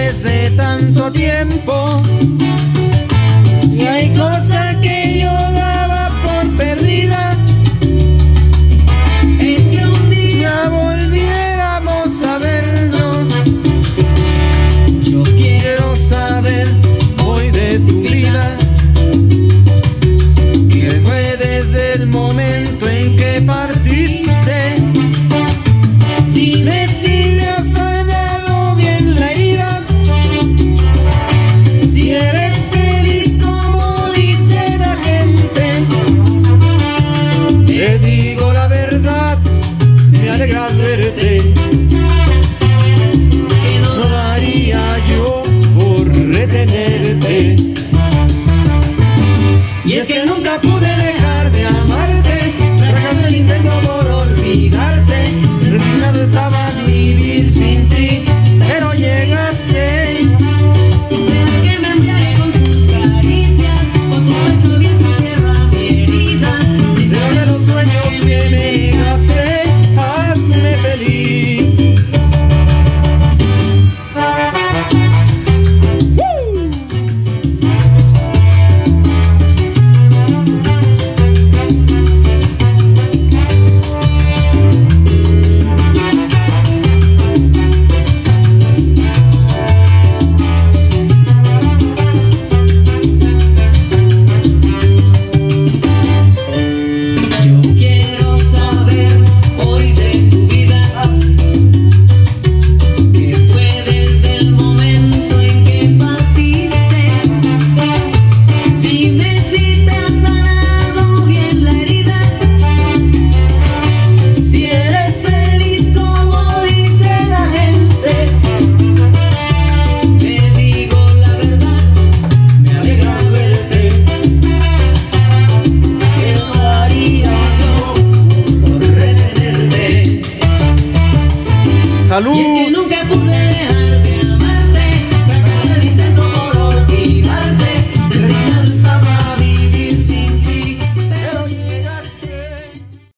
después de tanto tiempo. Si hay cosas que yo daba por perdida, es que un día volviéramos a vernos. Yo quiero saber hoy de tu vida, que fue desde el momento en que partiste. Dime si me has sanado bien la herida, si eres feliz como dice la gente. Te digo la verdad, me alegra verte, que no daría yo por retenerte. Y es que nunca pude dejar de amarte, fracasé el intento por olvidarte. Resignado estaba a vivir sin ti, pero llegaste. Deja que me embriague con tus caricias, con tu pecho abierto cierra mi herida. Pero de los sueños que me negaste, hazme feliz. ¡Salud!